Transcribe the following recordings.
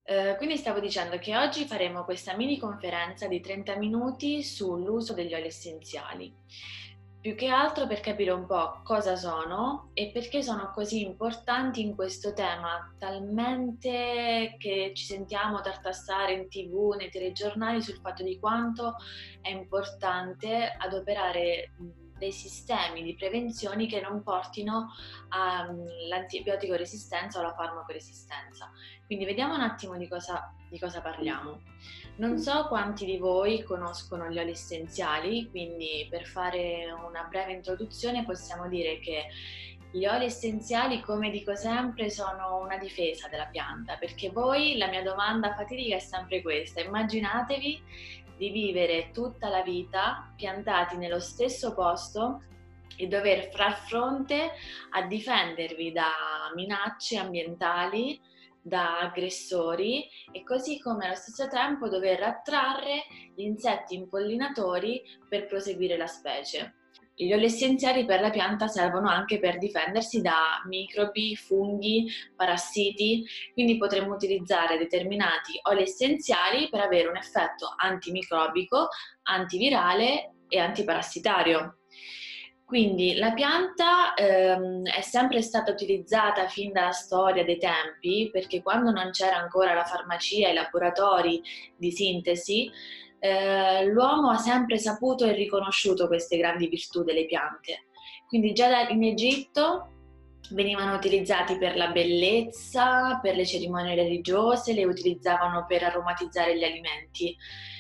Quindi stavo dicendo che oggi faremo questa mini conferenza di 30 minuti sull'uso degli oli essenziali. Più che altro per capire un po' cosa sono e perché sono così importanti in questo tema, talmente che ci sentiamo tartassare in TV, nei telegiornali sul fatto di quanto è importante adoperare dei sistemi di prevenzioni che non portino all'antibiotico resistenza o alla farmacoresistenza. Quindi vediamo un attimo di cosa parliamo. Non so quanti di voi conoscono gli oli essenziali, quindi per fare una breve introduzione possiamo dire che gli oli essenziali, come dico sempre, sono una difesa della pianta, perché voi, la mia domanda fatidica è sempre questa: immaginatevi di vivere tutta la vita piantati nello stesso posto e dover far fronte a difendervi da minacce ambientali, da aggressori e così come allo stesso tempo dover attrarre gli insetti impollinatori per proseguire la specie. Gli oli essenziali per la pianta servono anche per difendersi da microbi, funghi, parassiti, quindi potremmo utilizzare determinati oli essenziali per avere un effetto antimicrobico, antivirale e antiparassitario. Quindi la pianta è sempre stata utilizzata fin dalla storia dei tempi, perché quando non c'era ancora la farmacia e i laboratori di sintesi, l'uomo ha sempre saputo e riconosciuto queste grandi virtù delle piante. Quindi già in Egitto venivano utilizzati per la bellezza, per le cerimonie religiose, le utilizzavano per aromatizzare gli alimenti.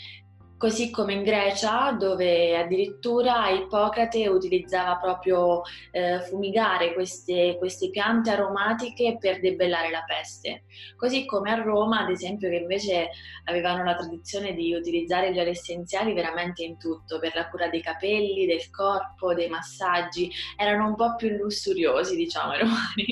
Così come in Grecia, dove addirittura Ippocrate utilizzava proprio fumigare queste piante aromatiche per debellare la peste. Così come a Roma, ad esempio, che invece avevano la tradizione di utilizzare gli oli essenziali veramente in tutto, per la cura dei capelli, del corpo, dei massaggi, erano un po' più lussuriosi, diciamo, i romani.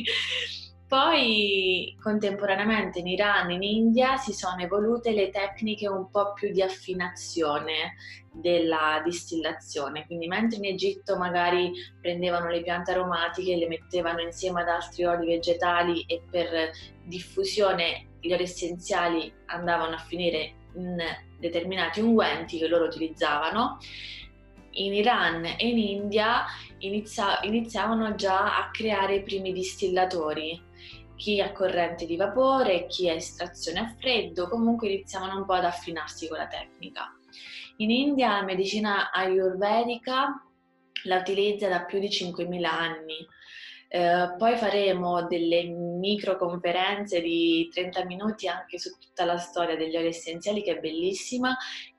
Poi contemporaneamente in Iran e in India si sono evolute le tecniche un po' più di affinazione della distillazione, quindi mentre in Egitto magari prendevano le piante aromatiche e le mettevano insieme ad altri oli vegetali e per diffusione gli oli essenziali andavano a finire in determinati unguenti che loro utilizzavano, in Iran e in India iniziavano già a creare i primi distillatori, chi a corrente di vapore, chi a estrazione a freddo, comunque iniziavano un po' ad affinarsi con la tecnica. In India la medicina ayurvedica la utilizza da più di 5.000 anni. Poi faremo delle micro conferenze di 30 minuti anche su tutta la storia degli oli essenziali, che è bellissima.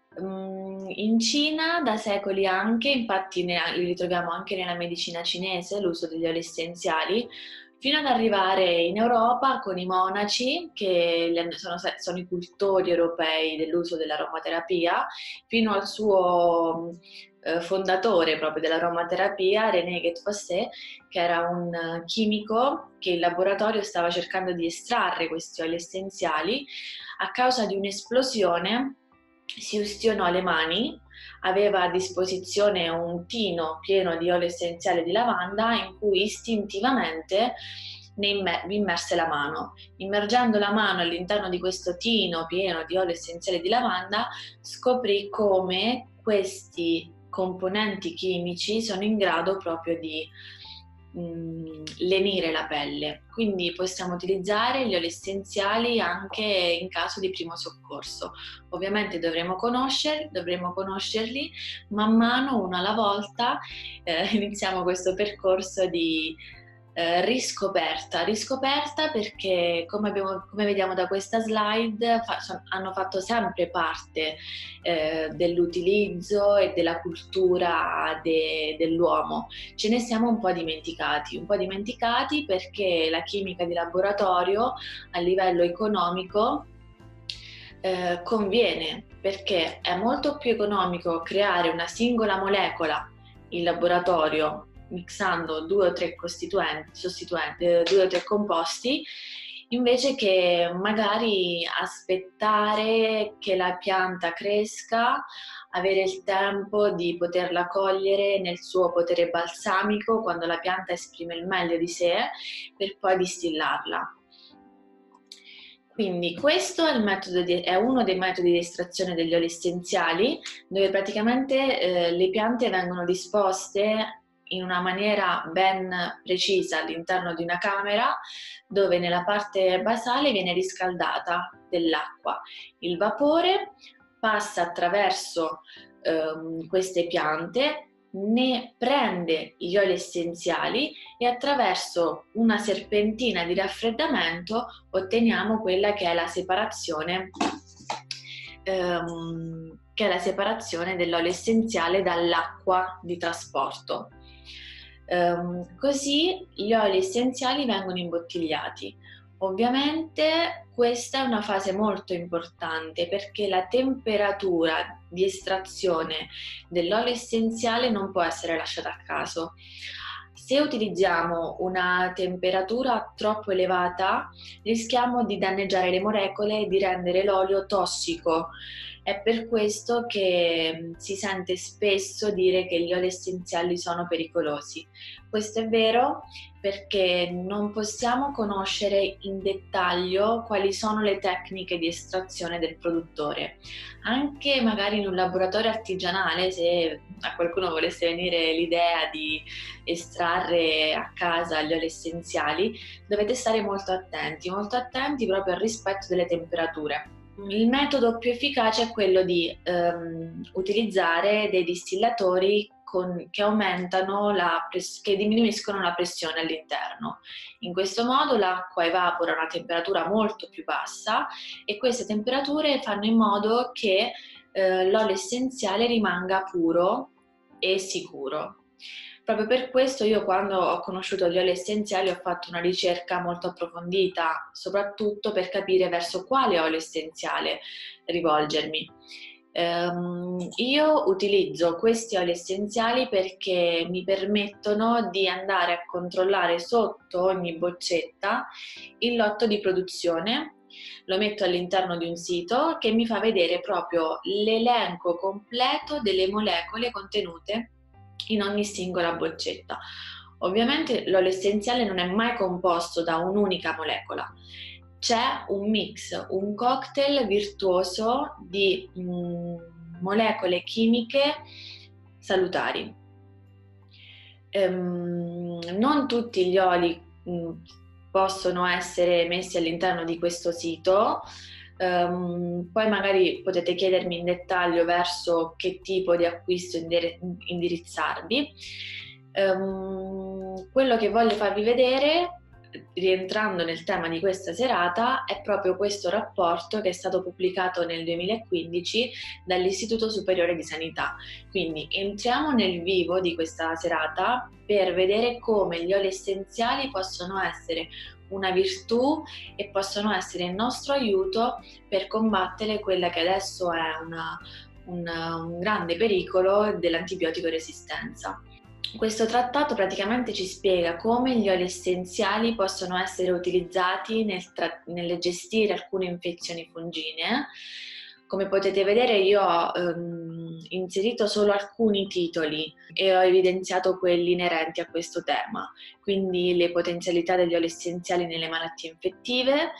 In Cina da secoli anche, infatti li ritroviamo anche nella medicina cinese, l'uso degli oli essenziali, fino ad arrivare in Europa con i monaci, che sono i cultori europei dell'uso dell'aromaterapia, fino al suo fondatore proprio dell'aromaterapia, René Guetfossé, che era un chimico che in laboratorio stava cercando di estrarre questi oli essenziali. A causa di un'esplosione si ustionò le mani, aveva a disposizione un tino pieno di olio essenziale di lavanda in cui istintivamente vi immerse la mano. Immergendo la mano all'interno di questo tino pieno di olio essenziale di lavanda, scoprì come questi componenti chimici sono in grado proprio di lenire la pelle, quindi possiamo utilizzare gli oli essenziali anche in caso di primo soccorso. Ovviamente dovremo conoscerli man mano, uno alla volta, iniziamo questo percorso di riscoperta perché come vediamo da questa slide hanno fatto sempre parte dell'utilizzo e della cultura dell'uomo. Ce ne siamo un po' dimenticati perché la chimica di laboratorio a livello economico conviene, perché è molto più economico creare una singola molecola in laboratorio mixando due o tre composti, invece che magari aspettare che la pianta cresca, avere il tempo di poterla cogliere nel suo potere balsamico quando la pianta esprime il meglio di sé per poi distillarla. Quindi questo è, è uno dei metodi di estrazione degli oli essenziali, dove praticamente le piante vengono disposte in una maniera ben precisa all'interno di una camera, dove nella parte basale viene riscaldata dell'acqua. Il vapore passa attraverso queste piante, ne prende gli oli essenziali e attraverso una serpentina di raffreddamento otteniamo quella che è la separazione dell'olio essenziale dall'acqua di trasporto. Così gli oli essenziali vengono imbottigliati. Ovviamente questa è una fase molto importante perché la temperatura di estrazione dell'olio essenziale non può essere lasciata a caso. Se utilizziamo una temperatura troppo elevata, rischiamo di danneggiare le molecole e di rendere l'olio tossico. È per questo che si sente spesso dire che gli oli essenziali sono pericolosi. Questo è vero perché non possiamo conoscere in dettaglio quali sono le tecniche di estrazione del produttore. Anche magari in un laboratorio artigianale, se a qualcuno volesse venire l'idea di estrarre a casa gli oli essenziali, dovete stare molto attenti proprio al rispetto delle temperature. Il metodo più efficace è quello di utilizzare dei distillatori che aumentano che diminuiscono la pressione all'interno. In questo modo l'acqua evapora a una temperatura molto più bassa e queste temperature fanno in modo che l'olio essenziale rimanga puro e sicuro. Proprio per questo io, quando ho conosciuto gli oli essenziali, ho fatto una ricerca molto approfondita, soprattutto per capire verso quale olio essenziale rivolgermi. Io utilizzo questi oli essenziali perché mi permettono di andare a controllare sotto ogni boccetta il lotto di produzione. Lo metto all'interno di un sito che mi fa vedere proprio l'elenco completo delle molecole contenute in ogni singola boccetta. Ovviamente l'olio essenziale non è mai composto da un'unica molecola. C'è un mix, un cocktail virtuoso di molecole chimiche salutari. Non tutti gli oli possono essere messi all'interno di questo sito. Poi magari potete chiedermi in dettaglio verso che tipo di acquisto indirizzarvi. Quello che voglio farvi vedere, rientrando nel tema di questa serata, è proprio questo rapporto che è stato pubblicato nel 2015 dall'Istituto Superiore di Sanità. Quindi entriamo nel vivo di questa serata per vedere come gli oli essenziali possono essere una virtù e possono essere il nostro aiuto per combattere quella che adesso è un grande pericolo dell'antibiotico resistenza. Questo trattato praticamente ci spiega come gli oli essenziali possono essere utilizzati nel gestire alcune infezioni fungine. Come potete vedere, io ho inserito solo alcuni titoli e ho evidenziato quelli inerenti a questo tema, quindi le potenzialità degli oli essenziali nelle malattie infettive,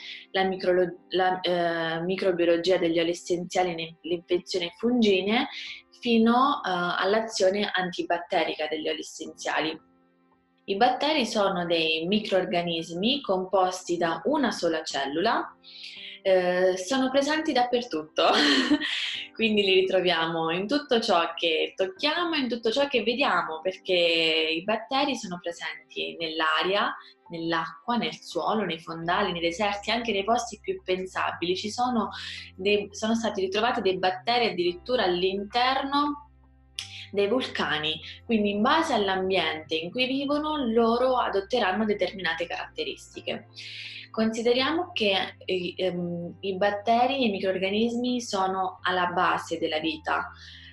la microbiologia degli oli essenziali nelle infezioni fungine, fino all'azione antibatterica degli oli essenziali. I batteri sono dei microrganismi composti da una sola cellula, sono presenti dappertutto, quindi li ritroviamo in tutto ciò che tocchiamo e in tutto ciò che vediamo, perché i batteri sono presenti nell'aria, nell'acqua, nel suolo, nei fondali, nei deserti, anche nei posti più pensabili. Sono stati ritrovati dei batteri addirittura all'interno dei vulcani, quindi in base all'ambiente in cui vivono loro adotteranno determinate caratteristiche. Consideriamo che i batteri e i microrganismi sono alla base della vita,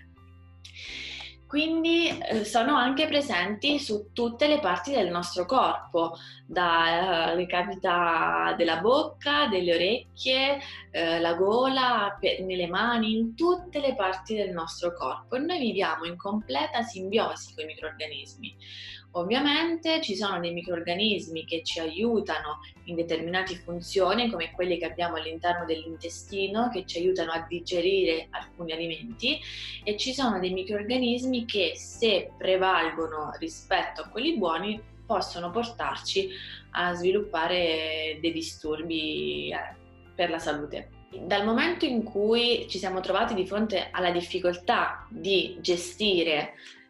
quindi sono anche presenti su tutte le parti del nostro corpo, dalle cavità della bocca, delle orecchie, la gola, nelle mani, in tutte le parti del nostro corpo, e noi viviamo in completa simbiosi con i microrganismi. Ovviamente ci sono dei microrganismi che ci aiutano in determinate funzioni, come quelli che abbiamo all'interno dell'intestino, che ci aiutano a digerire alcuni alimenti, e ci sono dei microrganismi che, se prevalgono rispetto a quelli buoni, possono portarci a sviluppare dei disturbi per la salute. Dal momento in cui ci siamo trovati di fronte alla difficoltà di gestire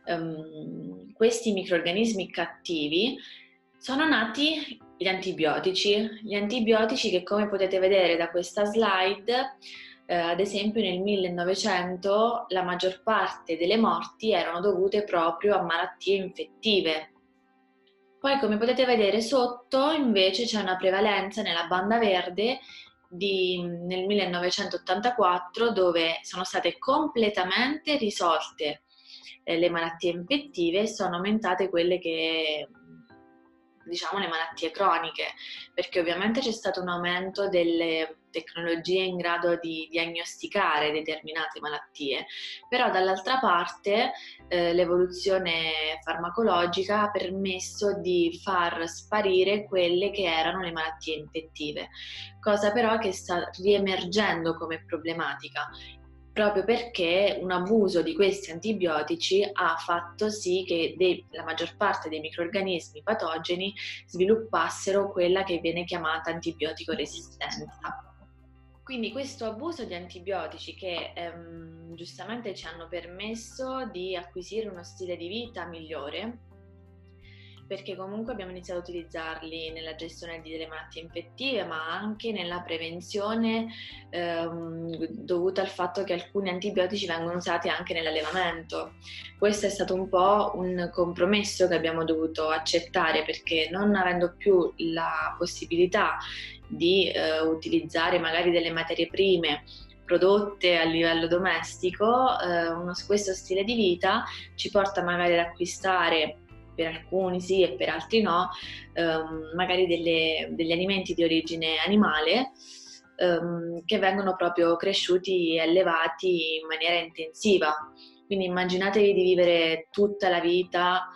questi microrganismi cattivi, sono nati gli antibiotici che, come potete vedere da questa slide, ad esempio nel 1900 la maggior parte delle morti erano dovute proprio a malattie infettive. Poi, come potete vedere sotto, invece c'è una prevalenza nella banda verde nel 1984, dove sono state completamente risolte le malattie infettive e sono aumentate quelle che, diciamo, le malattie croniche, perché ovviamente c'è stato un aumento delle tecnologie in grado di diagnosticare determinate malattie, però dall'altra parte l'evoluzione farmacologica ha permesso di far sparire quelle che erano le malattie infettive, cosa però che sta riemergendo come problematica, proprio perché un abuso di questi antibiotici ha fatto sì che la maggior parte dei microrganismi patogeni sviluppassero quella che viene chiamata antibiotico resistenza. Quindi questo abuso di antibiotici che giustamente ci hanno permesso di acquisire uno stile di vita migliore, perché comunque abbiamo iniziato ad utilizzarli nella gestione delle malattie infettive, ma anche nella prevenzione dovuta al fatto che alcuni antibiotici vengono usati anche nell'allevamento. Questo è stato un po' un compromesso che abbiamo dovuto accettare, perché non avendo più la possibilità di utilizzare magari delle materie prime prodotte a livello domestico, questo stile di vita ci porta magari ad acquistare, per alcuni sì e per altri no, magari degli alimenti di origine animale che vengono proprio cresciuti e allevati in maniera intensiva. Quindi immaginatevi di vivere tutta la vita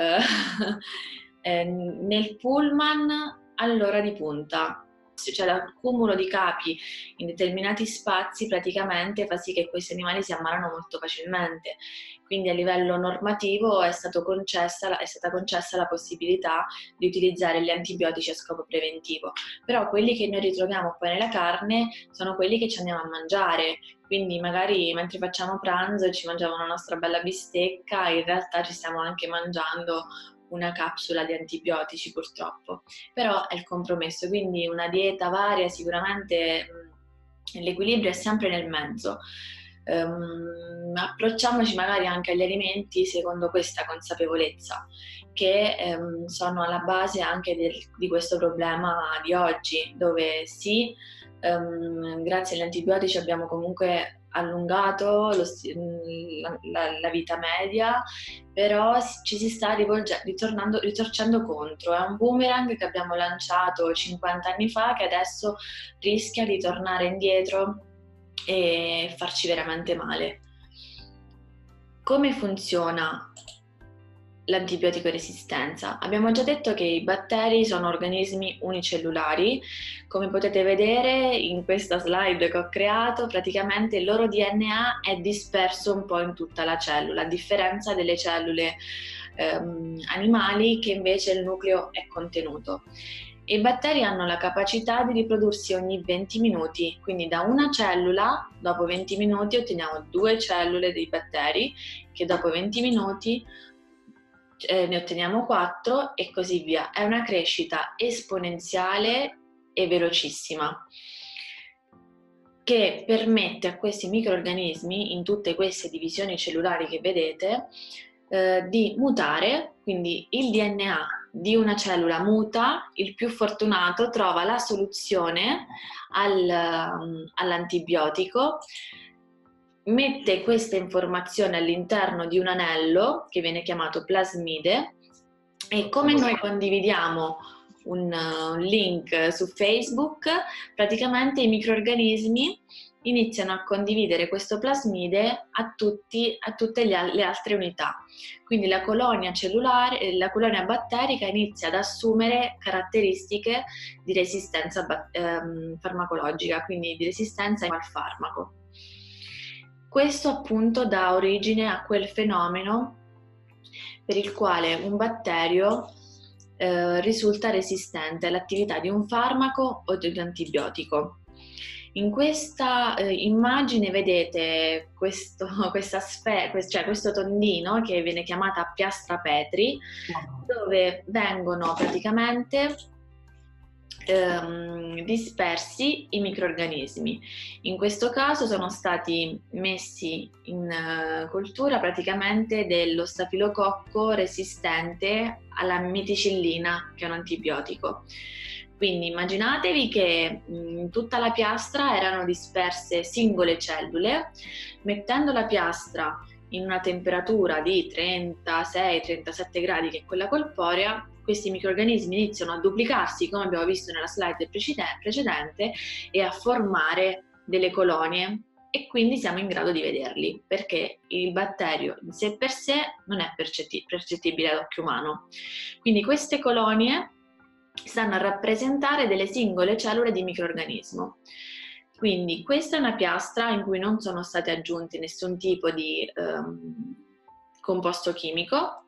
nel pullman all'ora di punta. Cioè l'accumulo di capi in determinati spazi praticamente fa sì che questi animali si ammalano molto facilmente. Quindi a livello normativo è stata concessa la possibilità di utilizzare gli antibiotici a scopo preventivo, però quelli che noi ritroviamo poi nella carne sono quelli che ci andiamo a mangiare, quindi magari mentre facciamo pranzo e ci mangiamo una nostra bella bistecca, in realtà ci stiamo anche mangiando una capsula di antibiotici, purtroppo, però è il compromesso, quindi una dieta varia sicuramente, l'equilibrio è sempre nel mezzo. Approcciamoci magari anche agli alimenti secondo questa consapevolezza, che sono alla base anche di questo problema di oggi, dove sì, grazie agli antibiotici abbiamo comunque allungato la vita media, però ci si sta ritorcendo contro. È un boomerang che abbiamo lanciato 50 anni fa, che adesso rischia di tornare indietro e farci veramente male. Come funziona l'antibiotico resistenza? Abbiamo già detto che i batteri sono organismi unicellulari. Come potete vedere in questa slide che ho creato, praticamente il loro DNA è disperso un po' in tutta la cellula, a differenza delle cellule animali, che invece il nucleo è contenuto. I batteri hanno la capacità di riprodursi ogni 20 minuti, quindi da una cellula, dopo 20 minuti otteniamo 2 cellule dei batteri, che dopo 20 minuti ne otteniamo 4 e così via. È una crescita esponenziale e velocissima, che permette a questi microrganismi, in tutte queste divisioni cellulari che vedete, di mutare. Quindi il DNA di una cellula muta, il più fortunato trova la soluzione all'antibiotico, mette questa informazione all'interno di un anello che viene chiamato plasmide, e come noi condividiamo un link su Facebook, praticamente i microrganismi iniziano a condividere questo plasmide a tutte le altre unità. Quindi la colonia cellulare, la colonia batterica inizia ad assumere caratteristiche di resistenza farmacologica, quindi di resistenza al farmaco. Questo appunto dà origine a quel fenomeno per il quale un batterio risulta resistente all'attività di un farmaco o di un antibiotico. In questa immagine vedete questo tondino che viene chiamata piastra Petri, dove vengono praticamente dispersi i microrganismi. In questo caso sono stati messi in coltura praticamente dello stafilococco resistente alla meticillina, che è un antibiotico. Quindi immaginatevi che in tutta la piastra erano disperse singole cellule. Mettendo la piastra in una temperatura di 36-37 gradi, che è quella corporea, questi microrganismi iniziano a duplicarsi, come abbiamo visto nella slide precedente, e a formare delle colonie, e quindi siamo in grado di vederli, perché il batterio in sé per sé non è percettibile ad occhio umano. Quindi queste colonie stanno a rappresentare delle singole cellule di microrganismo. Quindi questa è una piastra in cui non sono stati aggiunti nessun tipo di composto chimico,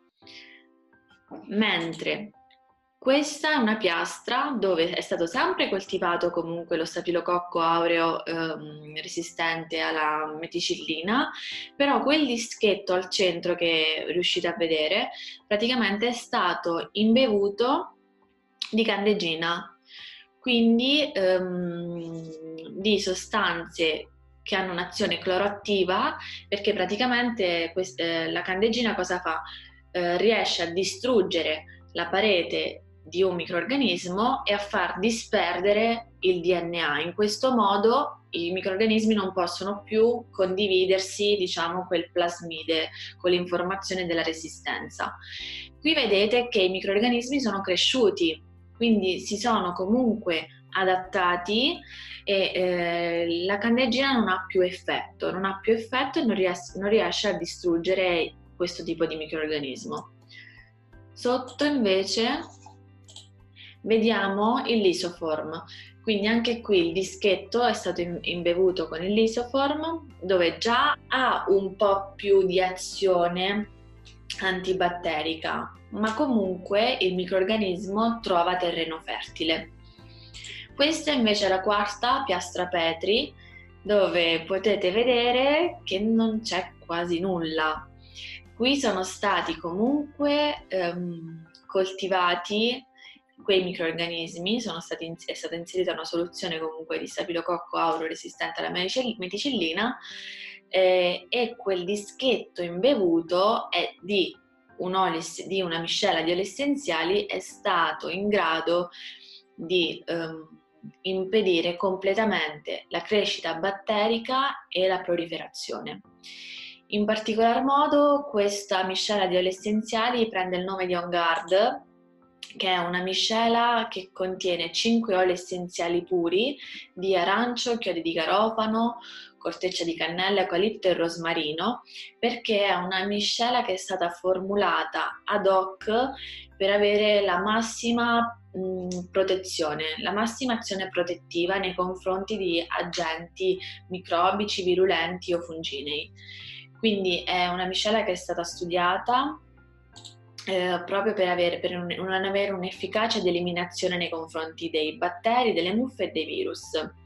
mentre questa è una piastra dove è stato sempre coltivato comunque lo stafilococco aureo resistente alla meticillina, però quel dischetto al centro che riuscite a vedere praticamente è stato imbevuto di candeggina, quindi di sostanze che hanno un'azione cloroattiva, perché praticamente la candeggina cosa fa? Riesce a distruggere la parete di un microrganismo e a far disperdere il DNA. In questo modo i microrganismi non possono più condividersi, diciamo, quel plasmide con l'informazione della resistenza. Qui vedete che i microrganismi sono cresciuti, quindi si sono comunque adattati e la candeggina non ha più effetto e non riesce a distruggere questo tipo di microrganismo. Sotto invece vediamo il lisoform, quindi anche qui il dischetto è stato imbevuto con il lisoform, dove già ha un po' più di azione antibatterica, ma comunque il microrganismo trova terreno fertile. Questa invece è la quarta piastra Petri, dove potete vedere che non c'è quasi nulla. Qui sono stati comunque coltivati quei microrganismi, è stata inserita una soluzione comunque di stafilococco aureo resistente alla meticillina, e quel dischetto imbevuto è di una miscela di oli essenziali, è stato in grado di impedire completamente la crescita batterica e la proliferazione. In particolar modo questa miscela di oli essenziali prende il nome di On Guard, che è una miscela che contiene 5 oli essenziali puri di arancio, chiodi di garofano, corteccia di cannella, eucalipto e rosmarino, perché è una miscela che è stata formulata ad hoc per avere la massima protezione, la massima azione protettiva nei confronti di agenti microbici, virulenti o funginei. Quindi è una miscela che è stata studiata proprio per non avere un'efficacia di eliminazione nei confronti dei batteri, delle muffe e dei virus.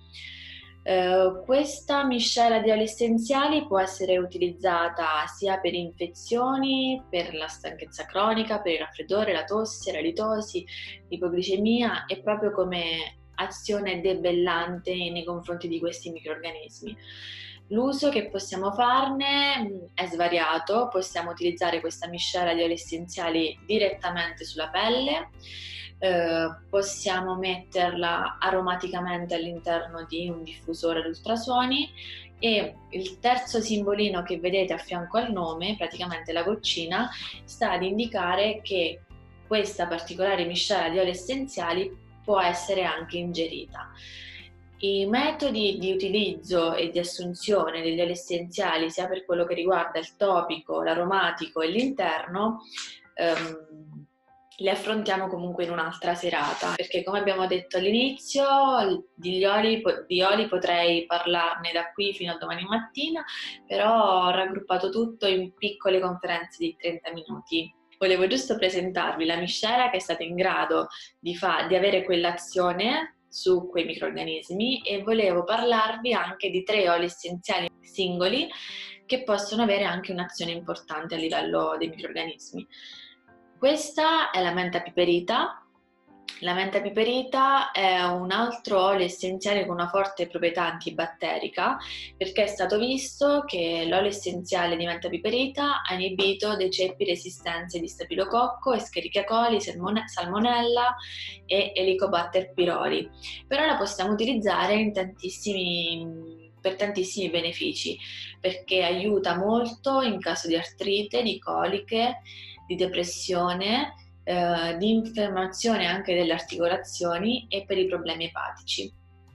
Questa miscela di oli essenziali può essere utilizzata sia per infezioni, per la stanchezza cronica, per il raffreddore, la tosse, la litosi, l'ipoglicemia, e proprio come azione debellante nei confronti di questi microrganismi. L'uso che possiamo farne è svariato, possiamo utilizzare questa miscela di oli essenziali direttamente sulla pelle, possiamo metterla aromaticamente all'interno di un diffusore ad ultrasuoni, e il terzo simbolino che vedete a fianco al nome, praticamente la goccina, sta ad indicare che questa particolare miscela di oli essenziali può essere anche ingerita. I metodi di utilizzo e di assunzione degli oli essenziali, sia per quello che riguarda il topico, l'aromatico e l'interno, li affrontiamo comunque in un'altra serata, perché come abbiamo detto all'inizio, di oli potrei parlarne da qui fino a domani mattina, però ho raggruppato tutto in piccole conferenze di 30 minuti. Volevo giusto presentarvi la miscela che è stata in grado di avere quell'azione su quei microrganismi, e volevo parlarvi anche di 3 oli essenziali singoli che possono avere anche un'azione importante a livello dei microrganismi. Questa è la menta piperita. La menta piperita è un altro olio essenziale con una forte proprietà antibatterica, perché è stato visto che l'olio essenziale di menta piperita ha inibito dei ceppi resistenze di stafilococco, Escherichia coli, salmonella e Helicobacter pylori. Però la possiamo utilizzare per tantissimi benefici, perché aiuta molto in caso di artrite, di coliche, di depressione, di infiammazione anche delle articolazioni e per i problemi epatici.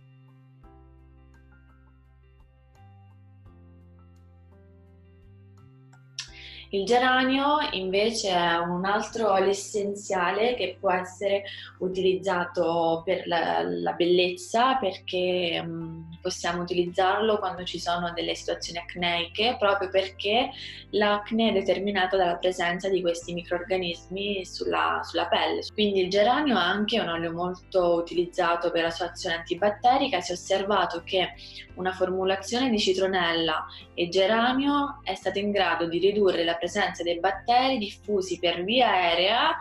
Il geranio invece è un altro olio essenziale che può essere utilizzato per la bellezza, perché possiamo utilizzarlo quando ci sono delle situazioni acneiche, proprio perché l'acne è determinata dalla presenza di questi microrganismi sulla pelle. Quindi il geranio è anche un olio molto utilizzato per la sua azione antibatterica. Si è osservato che una formulazione di citronella e geranio è stata in grado di ridurre la presenza dei batteri diffusi per via aerea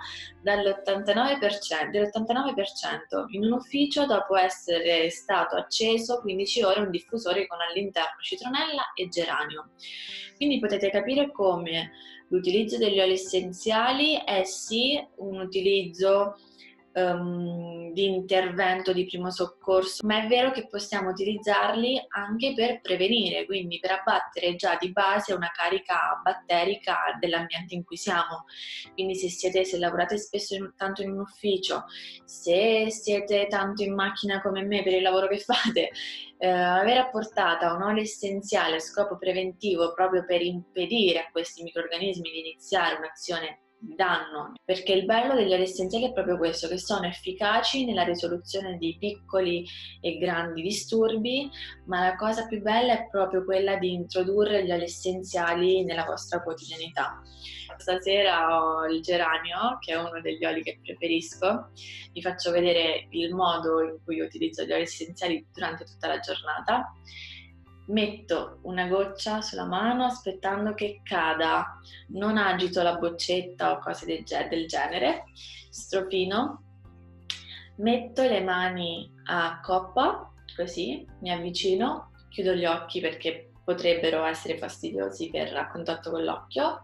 dell'89% in un ufficio dopo essere stato acceso 15 ore un diffusore con all'interno citronella e geranio. Quindi potete capire come l'utilizzo degli oli essenziali è sì un utilizzo di intervento di primo soccorso, ma è vero che possiamo utilizzarli anche per prevenire, quindi per abbattere già di base una carica batterica dell'ambiente in cui siamo. Quindi se lavorate spesso tanto in un ufficio, se siete tanto in macchina come me per il lavoro che fate, avere a portata un olio essenziale a scopo preventivo proprio per impedire a questi microrganismi di iniziare un'azione danno, perché il bello degli oli essenziali è proprio questo, che sono efficaci nella risoluzione di piccoli e grandi disturbi, ma la cosa più bella è proprio quella di introdurre gli oli essenziali nella vostra quotidianità. Stasera ho il geranio, che è uno degli oli che preferisco. Vi faccio vedere il modo in cui utilizzo gli oli essenziali durante tutta la giornata. Metto una goccia sulla mano aspettando che cada, non agito la boccetta o cose del genere, strofino, metto le mani a coppa, così, mi avvicino, chiudo gli occhi perché potrebbero essere fastidiosi a contatto con l'occhio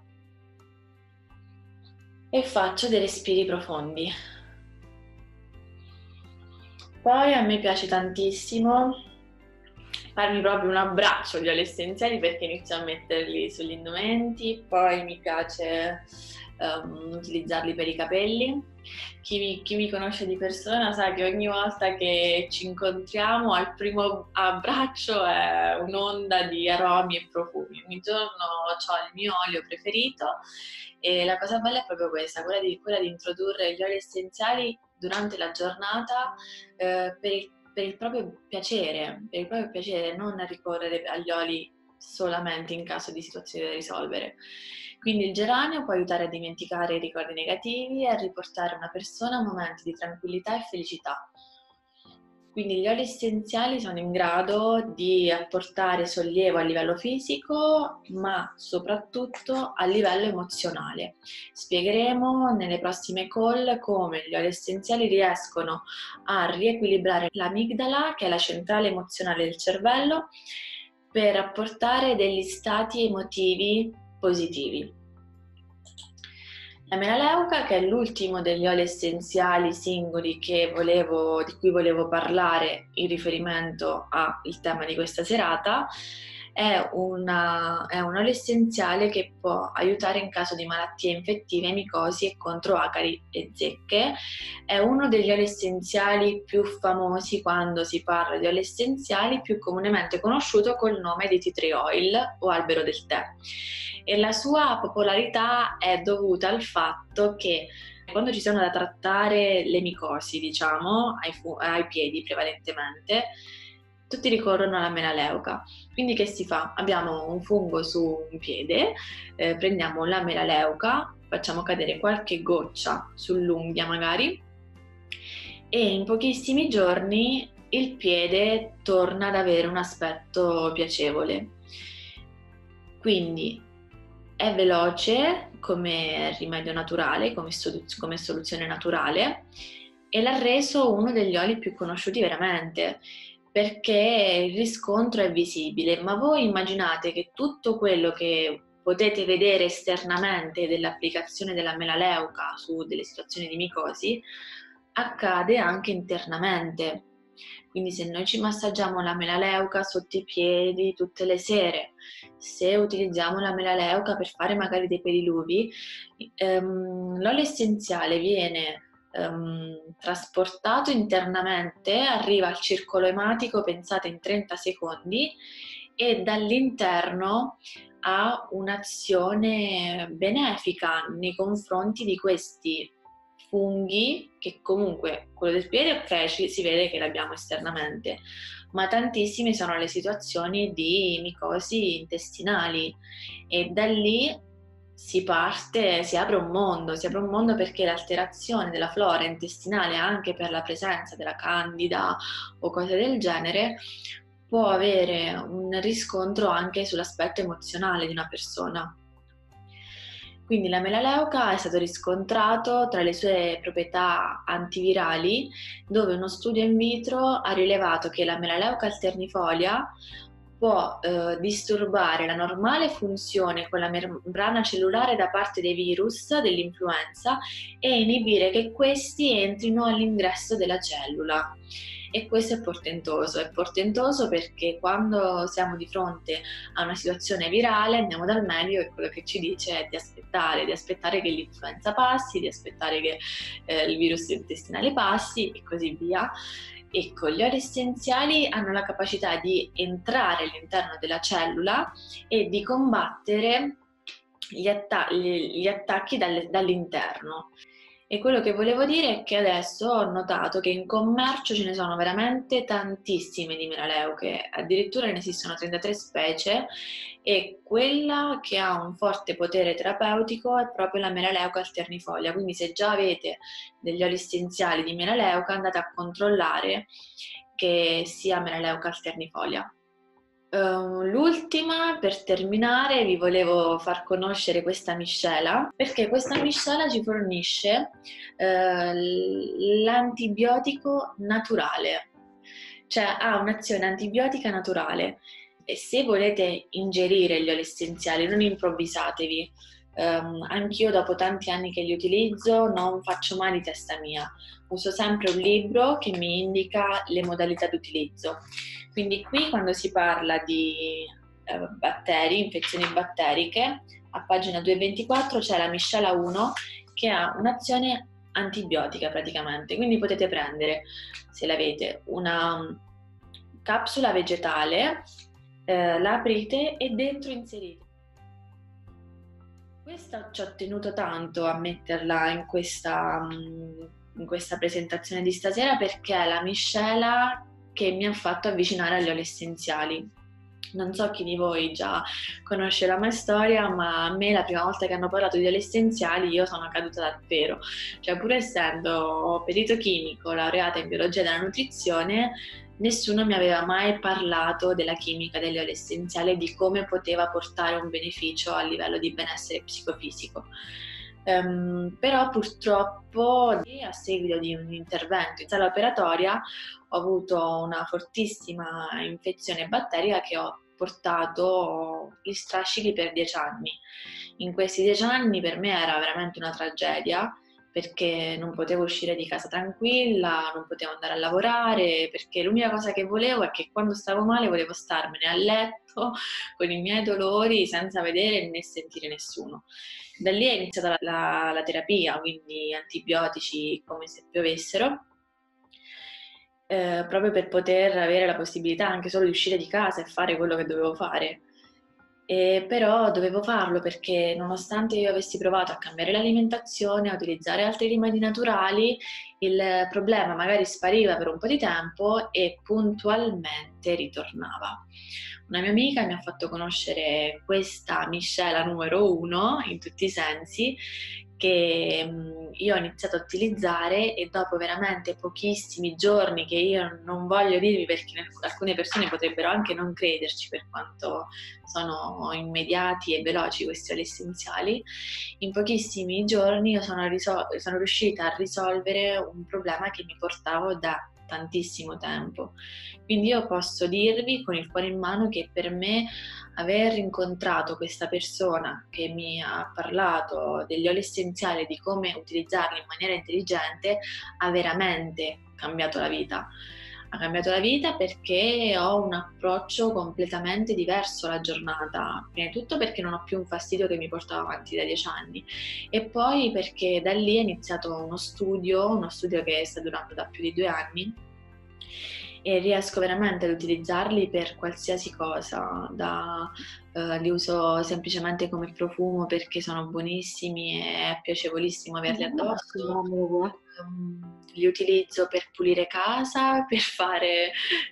e faccio dei respiri profondi. Poi a me piace tantissimo farmi proprio un abbraccio di oli essenziali, perché inizio a metterli sugli indumenti, poi mi piace utilizzarli per i capelli. Chi mi conosce di persona sa che ogni volta che ci incontriamo al primo abbraccio è un'onda di aromi e profumi. Ogni giorno ho il mio olio preferito e la cosa bella è proprio questa, quella di introdurre gli oli essenziali durante la giornata per il proprio piacere, non ricorrere agli oli solamente in caso di situazioni da risolvere. Quindi il geranio può aiutare a dimenticare i ricordi negativi e a riportare una persona a momenti di tranquillità e felicità. Quindi gli oli essenziali sono in grado di apportare sollievo a livello fisico, ma soprattutto a livello emozionale. Spiegheremo nelle prossime call come gli oli essenziali riescono a riequilibrare l'amigdala, che è la centrale emozionale del cervello, per apportare degli stati emotivi positivi. La melaleuca, che è l'ultimo degli oli essenziali singoli di cui volevo parlare in riferimento al tema di questa serata, è un olio essenziale che può aiutare in caso di malattie infettive, micosi e contro acari e zecche. È uno degli oli essenziali più famosi quando si parla di oli essenziali, più comunemente conosciuto col nome di tea tree oil o albero del tè. E la sua popolarità è dovuta al fatto che quando ci sono da trattare le micosi, diciamo, ai piedi prevalentemente, tutti ricorrono alla melaleuca. Quindi che si fa? Abbiamo un fungo su un piede, prendiamo la melaleuca, facciamo cadere qualche goccia sull'unghia magari e in pochissimi giorni il piede torna ad avere un aspetto piacevole. Quindi è veloce come rimedio naturale, come soluzione naturale, e l'ha reso uno degli oli più conosciuti veramente, perché il riscontro è visibile. Ma voi immaginate che tutto quello che potete vedere esternamente dell'applicazione della melaleuca su delle situazioni di micosi accade anche internamente. Quindi se noi ci massaggiamo la melaleuca sotto i piedi tutte le sere, se utilizziamo la melaleuca per fare magari dei pediluvi, l'olio essenziale viene trasportato internamente, arriva al circolo ematico, pensate in 30 secondi, e dall'interno ha un'azione benefica nei confronti di questi funghi, che comunque quello del piede ok, si vede che l'abbiamo esternamente, ma tantissime sono le situazioni di micosi intestinali e da lì si apre un mondo perché l'alterazione della flora intestinale anche per la presenza della candida o cose del genere può avere un riscontro anche sull'aspetto emozionale di una persona. Quindi la melaleuca è stato riscontrato tra le sue proprietà antivirali, dove uno studio in vitro ha rilevato che la melaleuca alternifolia può disturbare la normale funzione con la membrana cellulare da parte dei virus dell'influenza e inibire che questi entrino all'ingresso della cellula. E questo è portentoso perché quando siamo di fronte a una situazione virale andiamo dal medico e quello che ci dice è di aspettare che l'influenza passi, di aspettare che il virus intestinale passi e così via. Ecco, gli oli essenziali hanno la capacità di entrare all'interno della cellula e di combattere gli attacchi dall'interno. E quello che volevo dire è che adesso ho notato che in commercio ce ne sono veramente tantissime di melaleuche, addirittura ne esistono 33 specie e quella che ha un forte potere terapeutico è proprio la melaleuca alternifolia, quindi se già avete degli oli essenziali di melaleuca andate a controllare che sia melaleuca alternifolia. L'ultima, per terminare, vi volevo far conoscere questa miscela, perché questa miscela ci fornisce l'antibiotico naturale, cioè ha un'azione antibiotica naturale. E se volete ingerire gli oli essenziali, non improvvisatevi. Anch'io dopo tanti anni che li utilizzo non faccio mai di testa mia, uso sempre un libro che mi indica le modalità di utilizzo. Quindi qui quando si parla di batteri, infezioni batteriche, a pagina 224 c'è la miscela 1 che ha un'azione antibiotica praticamente, quindi potete prendere, se l'avete, una capsula vegetale, la aprite e dentro inserite. Questa ci ho tenuto tanto a metterla in questa presentazione di stasera perché è la miscela che mi ha fatto avvicinare agli oli essenziali. Non so chi di voi già conosce la mia storia, ma a me la prima volta che hanno parlato di oli essenziali io sono caduta davvero. Cioè, pur essendo perito chimico, laureata in biologia della nutrizione, nessuno mi aveva mai parlato della chimica degli oli essenziali e di come poteva portare un beneficio a livello di benessere psicofisico. Però purtroppo a seguito di un intervento in sala operatoria ho avuto una fortissima infezione batterica che ho portato gli strascichi per 10 anni. In questi 10 anni per me era veramente una tragedia perché non potevo uscire di casa tranquilla, non potevo andare a lavorare, perché l'unica cosa che volevo è che quando stavo male volevo starmene a letto con i miei dolori senza vedere né sentire nessuno. Da lì è iniziata la terapia, quindi antibiotici come se piovessero, proprio per poter avere la possibilità anche solo di uscire di casa e fare quello che dovevo fare. Però dovevo farlo perché nonostante io avessi provato a cambiare l'alimentazione, a utilizzare altri rimedi naturali, il problema magari spariva per un po' di tempo e puntualmente ritornava. Una mia amica mi ha fatto conoscere questa miscela numero 1 in tutti i sensi, che io ho iniziato a utilizzare, e dopo veramente pochissimi giorni, che io non voglio dirvi perché alcune persone potrebbero anche non crederci per quanto sono immediati e veloci questi oli essenziali, in pochissimi giorni io sono riuscita a risolvere un problema che mi portavo da tantissimo tempo. Quindi io posso dirvi con il cuore in mano che per me aver incontrato questa persona che mi ha parlato degli oli essenziali e di come utilizzarli in maniera intelligente ha veramente cambiato la vita. Ha cambiato la vita perché ho un approccio completamente diverso alla giornata. Prima di tutto perché non ho più un fastidio che mi portava avanti da 10 anni, e poi perché da lì è iniziato uno studio che sta durando da più di 2 anni, e riesco veramente ad utilizzarli per qualsiasi cosa. Li uso semplicemente come profumo perché sono buonissimi e è piacevolissimo averli addosso. Li utilizzo per pulire casa, per fare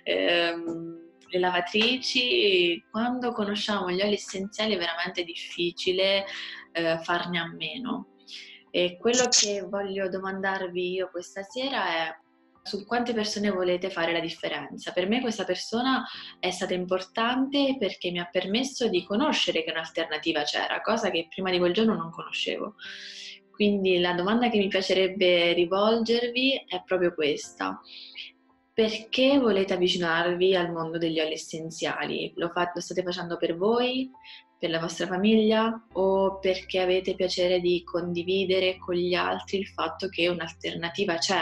le lavatrici. Quando conosciamo gli oli essenziali è veramente difficile farne a meno. E quello che voglio domandarvi io questa sera è: su quante persone volete fare la differenza? Per me questa persona è stata importante perché mi ha permesso di conoscere che un'alternativa c'era, cosa che prima di quel giorno non conoscevo. Quindi la domanda che mi piacerebbe rivolgervi è proprio questa: perché volete avvicinarvi al mondo degli oli essenziali? Lo state facendo per voi, per la vostra famiglia, o perché avete piacere di condividere con gli altri il fatto che un'alternativa c'è?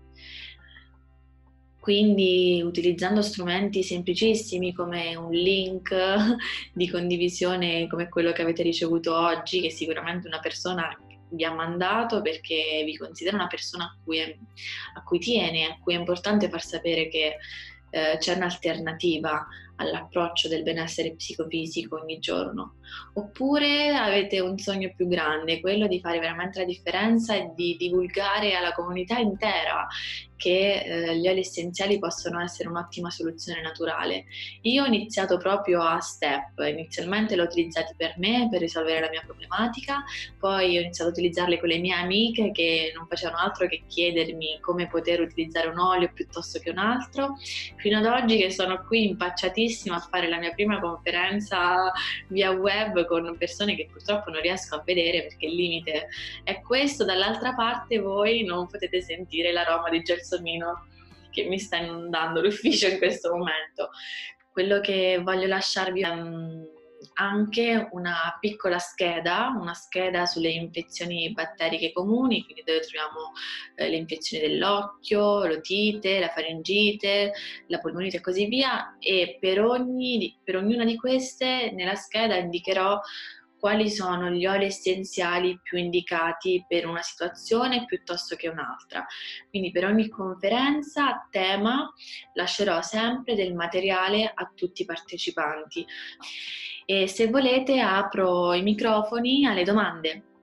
Quindi utilizzando strumenti semplicissimi come un link di condivisione come quello che avete ricevuto oggi, che sicuramente una persona vi ha mandato perché vi considera una persona a cui tiene, a cui è importante far sapere che c'è un'alternativa all'approccio del benessere psicofisico ogni giorno. Oppure avete un sogno più grande, quello di fare veramente la differenza e di divulgare alla comunità intera che gli oli essenziali possono essere un'ottima soluzione naturale. Io ho iniziato proprio a step. Inizialmente l'ho utilizzati per me, per risolvere la mia problematica, poi ho iniziato a utilizzarli con le mie amiche che non facevano altro che chiedermi come poter utilizzare un olio piuttosto che un altro, fino ad oggi che sono qui impacciatissima a fare la mia prima conferenza via web con persone che purtroppo non riesco a vedere perché il limite è questo. Dall'altra parte voi non potete sentire l'aroma di gelsomino che mi sta inondando l'ufficio in questo momento. Quello che voglio lasciarvi è anche una piccola scheda, una scheda sulle infezioni batteriche comuni, quindi dove troviamo le infezioni dell'occhio, l'otite, la faringite, la polmonite e così via, e per ognuna di queste nella scheda indicherò quali sono gli oli essenziali più indicati per una situazione piuttosto che un'altra. Quindi per ogni conferenza a tema lascerò sempre del materiale a tutti i partecipanti. E se volete apro i microfoni alle domande.